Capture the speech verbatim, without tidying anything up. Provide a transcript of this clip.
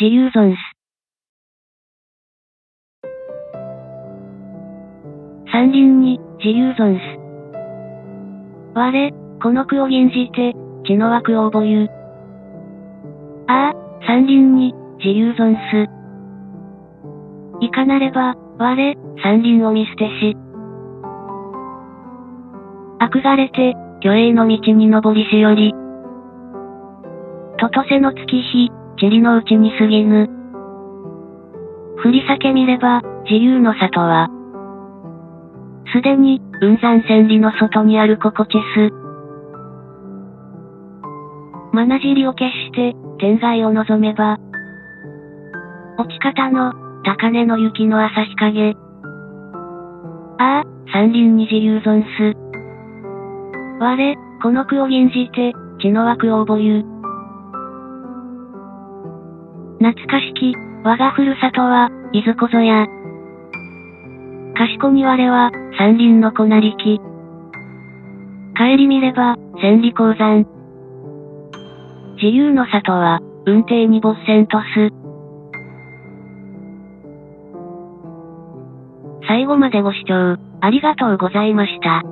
自由損す。山林に、自由損す。我、この句を吟じて、地の枠を覚ゆ。ああ、山林に、自由損す。いかなれば、我、山林を見捨てし。憧れて、虚栄の道に登りしより。ととせの月日、塵のうちに過ぎぬ。振り裂け見れば、自由の里は。すでに、雲山千里の外にある心地す。まなじりを消して、天外を望めば。落ち方の、高根の雪の朝日陰。ああ、山林に自由損す。我、この句を吟じて、地の枠を覚ゆ。懐かしき、我がふるさとは、いずこぞや。賢に我は、山林の子なりき。帰り見れば、千里鉱山。自由の里は、雲底に没線とす。最後までご視聴、ありがとうございました。